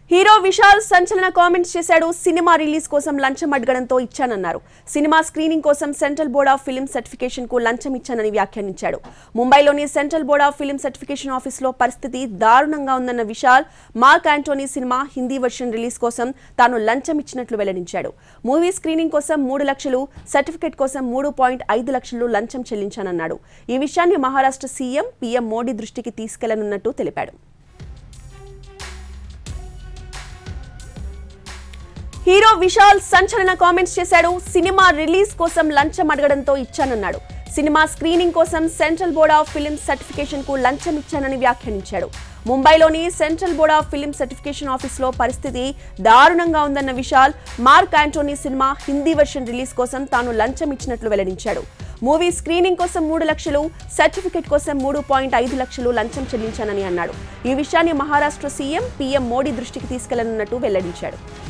Hero Vishal సంచలన comments చేశాడు. Cinema release కోసం లంచం అడగడంతో ఇచ్చానన్నారు. సినిమా స్క్రీనింగ్ కోసం central board of film certification కు లంచం ఇచ్చానని వ్యాఖ్యానించాడు. ముంబైలోని central board of film certification ఆఫీసులో పరిస్థితి దారుణంగా ఉందన్న Vishal Mark Antony cinema Hindi version release కోసం తాను లంచం ఇచ్చినట్లు వెల్లడించాడు. మూవీ స్క్రీనింగ్ కోసం 3 లక్షలు, సర్టిఫికేట్ కోసం 3.5 లక్షలు లంచం చెల్లించానన్నాడు. ఈ విషయాన్ని మహారాష్ట్ర సీఎం పీఎం మోడీ దృష్టికి తీసుకెళ్లనున్నట్టు తెలిపాడు. హీరో విశాల్ సంచలన కామెంట్స్ చేశాడు. సినిమా రిలీజ్ కోసం లంచం అడగడంతో ఇచ్చానన్నాడు. సినిమా స్క్రీనింగ్ కోసం central board of film certification కు లంచం ఇచ్చానని వ్యాఖ్యానించాడు. ముంబైలోని central board of film certification ఆఫీసులో పరిస్థితి దారుణంగా ఉందన్న Vishal Mark Antony cinema Hindi version release కోసం తాను లంచం ఇచ్చినట్లు వెల్లడించాడు. మూవీ స్క్రీనింగ్ కోసం 3 లక్షలు, సర్టిఫికేట్ కోసం 3.5 లక్షలు లంచం చెల్లించానని అన్నాడు. ఈ విషయాన్ని మహారాష్ట్ర సీఎం పీఎం మోడీ దృష్టికి తీసుకెళ్లనున్నట్టు వెల్లడించాడు.